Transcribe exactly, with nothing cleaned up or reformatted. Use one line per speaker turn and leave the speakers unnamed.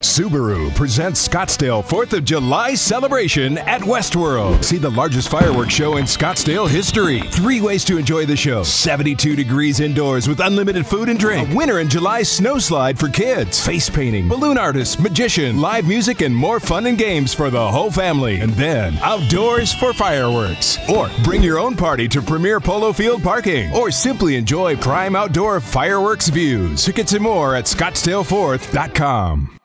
Subaru presents Scottsdale fourth of July celebration at Westworld. See the largest fireworks show in Scottsdale history. Three ways to enjoy the show. seventy-two degrees indoors with unlimited food and drink. A winter in July snow slide for kids. Face painting, balloon artist, magician, live music, and more fun and games for the whole family. And then outdoors for fireworks. Or bring your own party to Premier Polo Field parking. Or simply enjoy prime outdoor fireworks views. Tickets and more at Scottsdale fourth dot com.